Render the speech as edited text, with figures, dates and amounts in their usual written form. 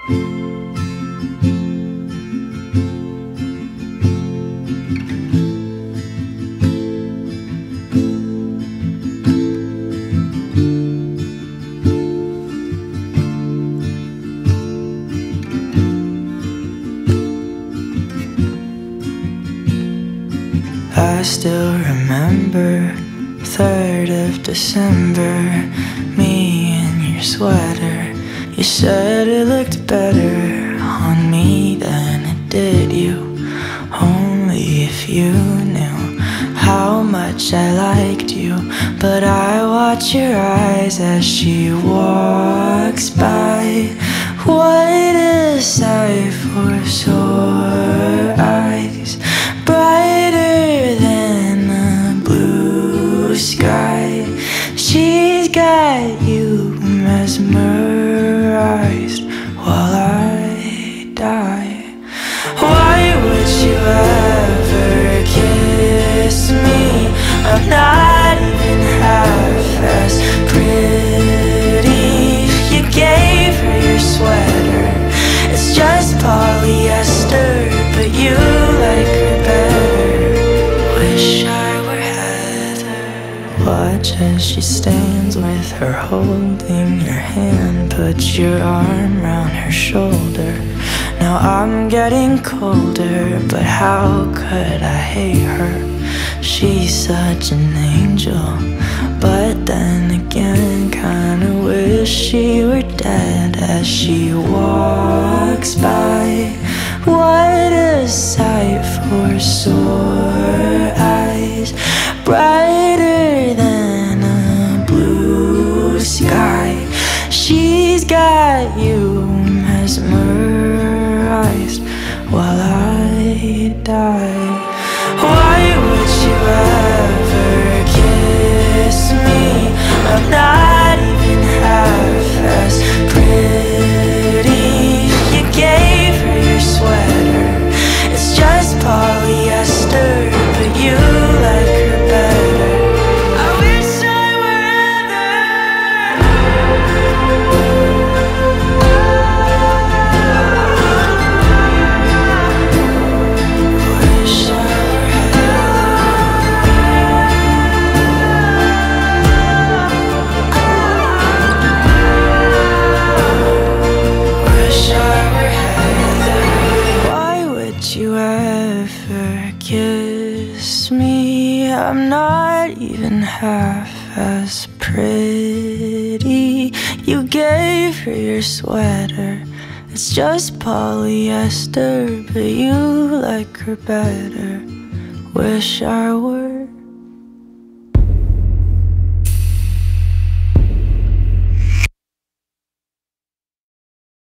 I still remember 3rd of December, me in your sweater. You said it looked better on me than it did you. Only if you knew how much I liked you. But I watch your eyes as she walks by. What a sight for sore eyes, brighter than the blue sky. She's got you mesmerized while I die. Why would you ever kiss me? I'm not even half as pretty. You gave her your sweater, it's just polyester, but you like her better. Wish I were Heather. Watch as she stands with her holding your hand. Put your arm round her shoulder. Now I'm getting colder, but how could I hate her? She's such an angel, but then again kinda wish she were dead as she walks by. What a sight for sore eyes, brighter than a blue sky. She's got you mesmerized while I die. Why would you ever kiss me? I'm not even half as pretty. You gave her your sweater, it's just polyester, but you like her better. I wish I were Heather. Wish I were Heather. Why would you ever kiss me? I'm not even half as pretty. You gave her your sweater, it's just polyester, but you like her better. Wish I were